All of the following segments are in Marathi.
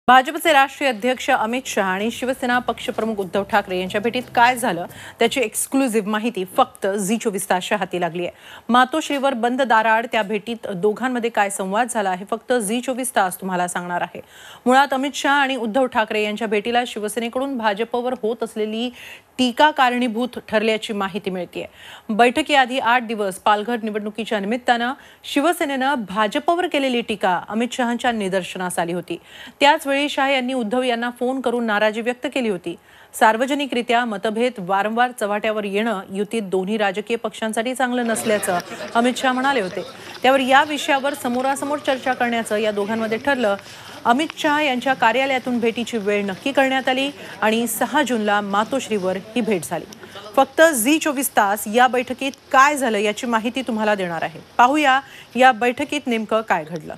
भाजपचे राष्ट्रीय अध्यक्ष अमित शहा आणि शिवसेना पक्षप्रमुख उद्धव ठाकरे यांच्या भेटीत काय झालं त्याची एक्सक्लुझिव्ह माहिती फक्त झी24 तासच्या हाती लागली आहे। मातोश्रीवर बंद दाराआड त्या भेटीत दोघांमध्ये काय संवाद झाला हे फक्त झी24 तास तुम्हाला सांगणार आहे। मुळात अमित शहा आणि उद्धव ठाकरे यांच्या भेटीला शिवसेनेकडून भाजपवर होत असलेली टीका कारणीभूत ठरल्याची माहिती मिळते। बैठकीआधी 8 दिवस पालघर निवडणुकीच्या निमित्तानं शिवसेनेनं भाजपवर केलेली टीका अमित शहांच्या निदर्शनास आली होती। त्याचवेळी शहा यांनी उद्धव यांना फोन करून नाराजी व्यक्त केली होती। सार्वजनिकरित्या मतभेद वारंवार चव्हाट्यावर येणं युतीत दोन्ही राजकीय पक्षांसाठी चांगलं नसल्याचं अमित शहा म्हणाले होते। त्यावर या विषयावर समोरासमोर चर्चा करण्याचं या दोघांमध्ये ठरलं। अमित शहा यांच्या कार्यालयातून भेटीची वेळ नक्की करण्यात आली आणि 6 जूनला मातोश्रीवर ही भेट झाली। फक्त झी24 तास या बैठकीत काय झालं याची माहिती तुम्हाला देणार आहे। पाहूया या बैठकीत नेमकं काय घडलं।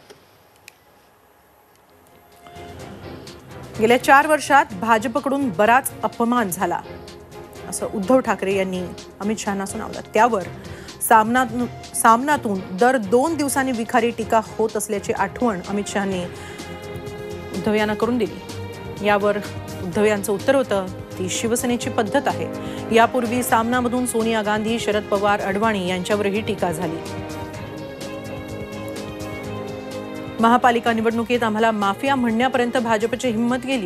गेल्या 4 वर्षात भाजपकडून बराच अपमान झाला असं उद्धव ठाकरे यांनी अमित शहांना सुनावलं। त्यावर सामनातून दर 2 दिवसांनी विखारी टीका होत असल्याची आठवण अमित शहांनी उद्धव यांना करून दिली। यावर उद्धव यांचं उत्तर होतं ती शिवसेनेची पद्धत आहे। यापूर्वी सामनामधून सोनिया गांधी, शरद पवार, अडवाणी यांच्यावरही टीका झाली। महापालिका निवडणुकीत आम्हाला माफिया म्हणण्यापर्यंत भाजपची हिंमत गेली।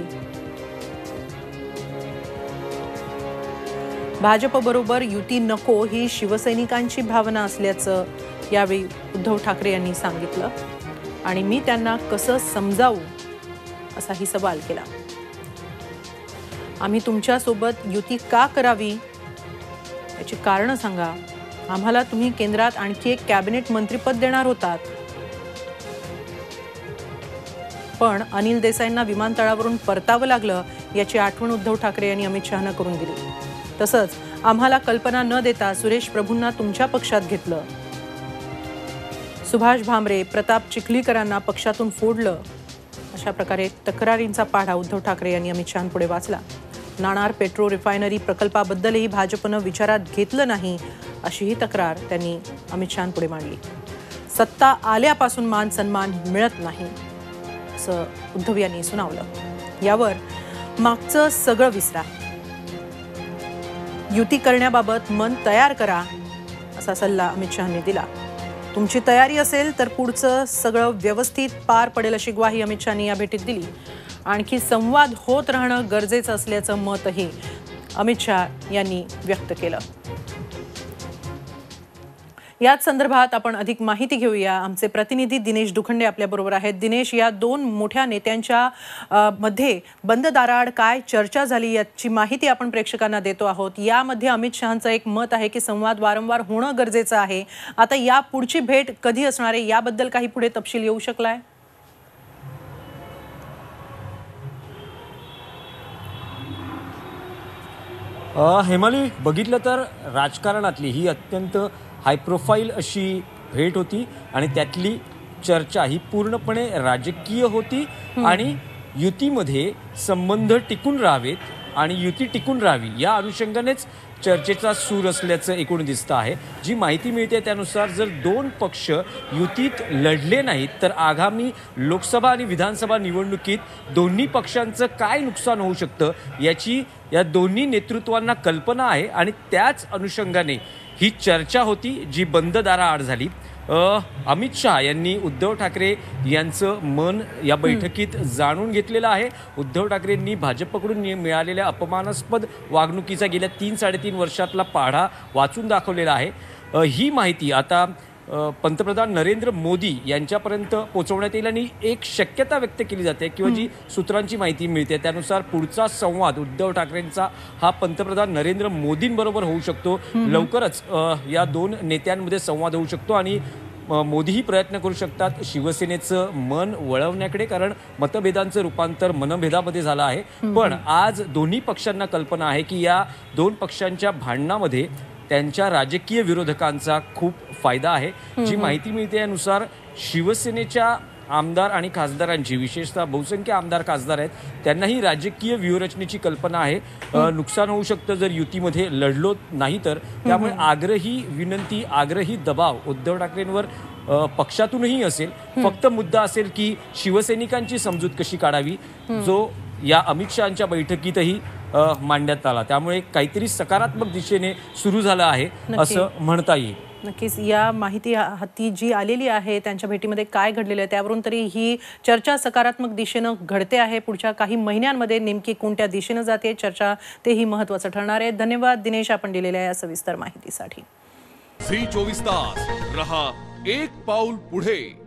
भाजपबरोबर युती नको ही शिवसैनिकांची भावना असल्याचं यावेळी उद्धव ठाकरे यांनी सांगितलं आणि मी त्यांना कसं समजावू असाही सवाल केला। आम्ही तुमच्यासोबत युती का करावी याची कारणं सांगा। आम्हाला तुम्ही केंद्रात आणखी एक कॅबिनेट मंत्रीपद देणार होतात, पण अनिल देसाईंना विमानतळावरून परतावं लागलं याची आठवण उद्धव ठाकरे यांनी अमित शहांना करून दिली। तसंच आम्हाला कल्पना न देता सुरेश प्रभूंना तुमच्या पक्षात घेतलं, सुभाष भामरे, प्रताप चिखलीकरांना पक्षातून फोडलं अशा प्रकारे तक्रारींचा पाढा उद्धव ठाकरे यांनी अमित शहांपुढे वाचला। नाणार पेट्रो रिफायनरी प्रकल्पाबद्दलही भाजपनं विचारात घेतलं नाही अशीही तक्रार त्यांनी अमित शहांपुढे मांडली। सत्ता आल्यापासून मान सन्मान मिळत नाही असं उद्धव यांनी सुनावलं। यावर मागचं सगळं विसरा, युती करण्याबाबत मन तयार करा असा सल्ला अमित शहांनी दिला। तुमची तयारी असेल तर पुढचं सगळं व्यवस्थित पार पडेल अशी ग्वाही अमित शहांनी या भेटीत दिली। आणखी संवाद होत राहणं गरजेचं असल्याचं मतही अमित शहा यांनी व्यक्त केलं। याच संदर्भात आपण अधिक माहिती घेऊया। आमचे प्रतिनिधी दिनेश दुखंडे आपल्याबरोबर आहेत। दिनेश, या 2 मोठ्या नेत्यांच्या मध्ये बंद दाराआड काय चर्चा झाली याची माहिती आपण प्रेक्षकांना देतो आहोत। यामध्ये अमित शहांचं एक मत आहे की संवाद वारंवार होणं गरजेचं आहे। आता या पुढची भेट कधी असणार आहे याबद्दल काही पुढे तपशील येऊ शकलाय? हेमाली, बघितलं तर राजकारणातली ही अत्यंत हाय प्रोफाईल अशी भेट होती आणि त्यातली चर्चा ही पूर्णपणे राजकीय होती आणि युतीमध्ये संबंध टिकून राहावेत आणि युती टिकून राहावी या अनुषंगानेच चर्चेचा सूर असल्याचं एकूण दिसतं आहे। जी माहिती मिळते त्यानुसार जर 2 पक्ष युतीत लढले नाहीत तर आगामी लोकसभा आणि विधानसभा निवडणुकीत दोन्ही पक्षांचं काय नुकसान होऊ शकतं याची या दोन्ही नेतृत्वांना कल्पना आहे आणि त्याच अनुषंगाने ही चर्चा होती जी बंद दाराआड झाली। अमित शहा यांनी उद्धव ठाकरे यांचं मन या बैठकीत जाणून घेतलेलं आहे। उद्धव ठाकरेंनी भाजपकडून मिळालेल्या अपमानास्पद वागणुकीचा गेल्या 3-3.5 वर्षातला पाढा वाचून दाखवलेला आहे। ही माहिती आता पंतप्रधान नरेंद्र मोदी यांच्यापर्यंत पोहोचवण्यात येईल आणि एक शक्यता व्यक्त केली जाते किंवा जी सूत्रांची माहिती मिळते त्यानुसार पुढचा संवाद उद्धव ठाकरेंचा हा पंतप्रधान नरेंद्र मोदींबरोबर होऊ शकतो। लवकरच या 2 नेत्यांमध्ये संवाद होऊ शकतो आणि मोदीही प्रयत्न करू शकतात शिवसेनेचं मन वळवण्याकडे, कारण मतभेदांचं रूपांतर मनभेदामध्ये झालं आहे। पण आज दोन्ही पक्षांना कल्पना आहे की या 2 पक्षांच्या भांडणामध्ये त्यांच्या राजकीय विरोधकांचा खूप फायदा आहे। जी माहिती मिळते यानुसार शिवसेनेच्या आमदार आणि खासदारांची, विशेषतः बहुसंख्य आमदार खासदार आहेत, त्यांनाही राजकीय व्यूहरचनेची कल्पना आहे। नुकसान होऊ शकतं जर युतीमध्ये लढलो नाही तर, त्यामुळे आग्रही विनंती, आग्रही दबाव उद्धव ठाकरेंवर पक्षातूनही असेल. फक्त मुद्दा असेल की शिवसैनिकांची समजूत कशी काढावी, जो या अमित शहांच्या बैठकीतही मांडण्यात आला. त्यामुळे काहीतरी सकारात्मक दिशेने सुरू झालं आहे असं म्हणता येईल. नक्कीच या माहिती हाती जी आलेली आहे त्यांच्या भेटीमध्ये काय घडलेलं आहे त्यावरून तरी ही चर्चा सकारात्मक दिशेनं घडते आहे. पुढच्या काही महिन्यांमध्ये नेमकी कोणत्या दिशेनं जाते चर्चा तेही महत्त्वाचं ठरणार आहे. धन्यवाद दिनेश, आपण दिलेल्या या सविस्तर माहितीसाठी. झी 24 तास रहा एक पाऊल पुढे.